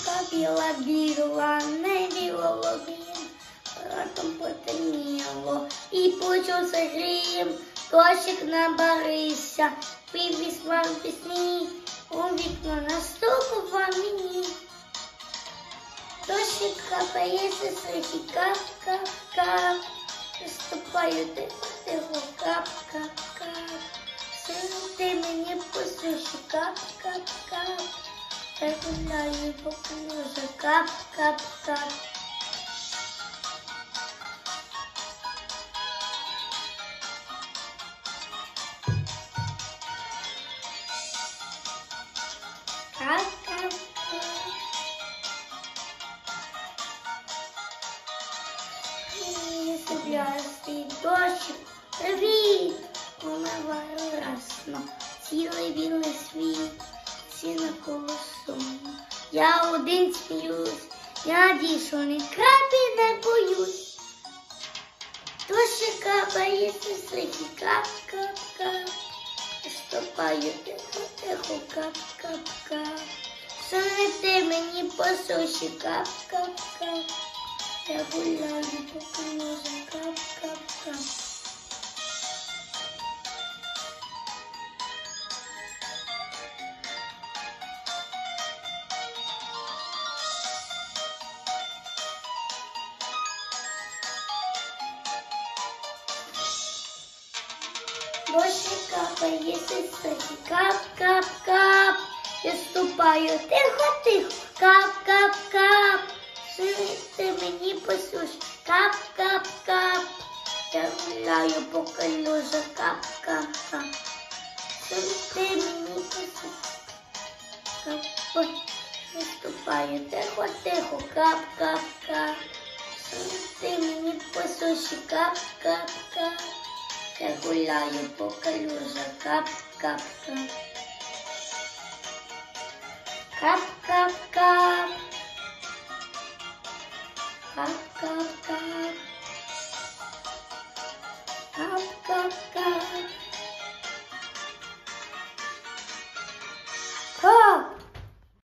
Капка біла, небі голубім, раптом потемніло і почувся грім. Дощик набарився, привіз вам пісні, у вікно настукував мені. Дощик капає зі стрихи, кап-кап-кап, ступаю тихо, кап-кап-кап. Ти мені по суші, кап-кап-кап, я гуляю по калюжі, кап-кап-кап. Кап-кап-кап. Сріблястий дощик, привіт! Умиваю расно, цілий білий світ, всі навколо сумно. Я один сміюсь, я надію, що ні краплі не боюсь. Дощик капає зі стрихи, кап-кап-кап, ступаю тихо, кап-кап-кап. Сонете мені по суші, кап-кап-кап, я гуляю по калюжі, кап-кап-кап. Дощик капає зі стрихи, кап-кап-кап, я ступаю тихо, кап-кап-кап. Сонете мені по суші, кап-кап-кап, я гуляю по калюжі, кап-кап-кап. Сонете мені по суші, кап-кап, я ступаю тихо, кап-кап-кап. Сонете мені по суші, кап-кап-кап, я гуляю по калюжі, кап-кап-кап. Кап-кап-кап. Кап-кап-кап. Кап-кап-кап.